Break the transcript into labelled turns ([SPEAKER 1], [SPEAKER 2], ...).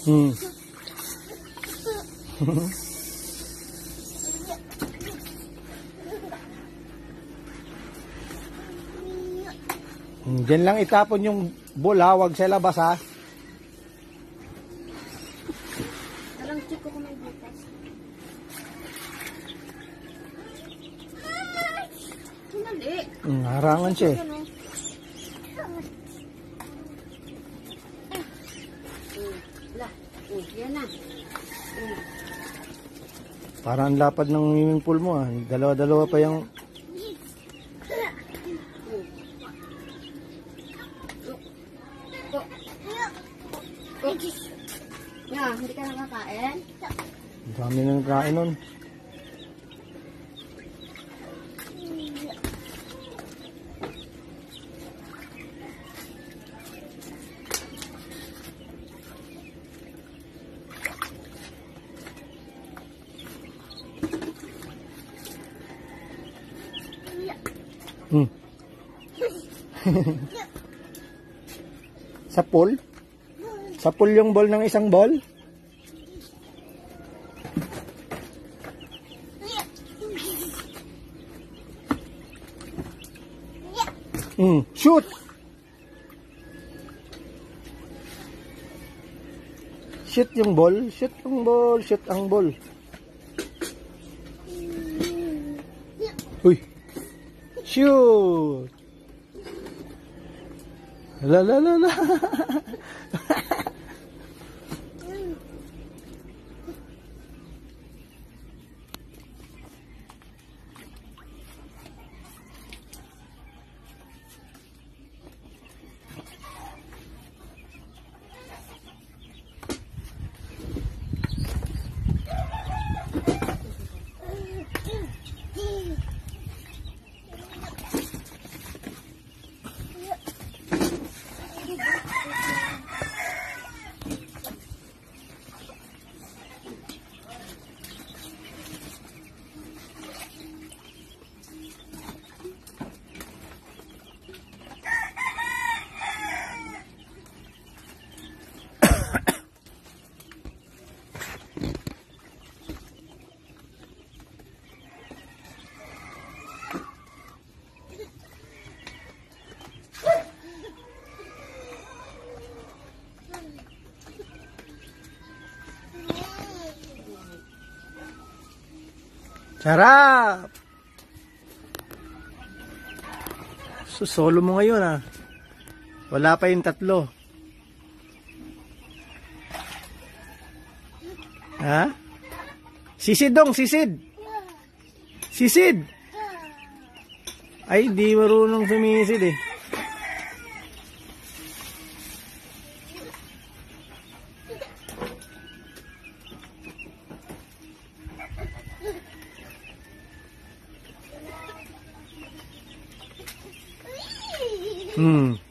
[SPEAKER 1] Hmm. Diyan lang itapon yung bola, wag sa labas ha.
[SPEAKER 2] Alam check ko kung may butas. Hinali.
[SPEAKER 1] Harangan siya eh.
[SPEAKER 2] Yan na.
[SPEAKER 1] Parang lapad ng swimming pool mo ah. Dalawa-dalawa pa yung...
[SPEAKER 2] Ya, hindi ka nakakain?
[SPEAKER 1] Ang dami nang kain nun. Hmm. Sa pool? Sa pool yung ball ng isang ball? Shoot! Shoot yung ball, shoot yung ball, shoot ang ball. Uy! Shoot! La la la la! Sarap! So, solo mo ngayon ah. Wala pa yung tatlo. Ha? Sisid dong, sisid! Sisid! Ay, di marunong sumisid eh. Hmm.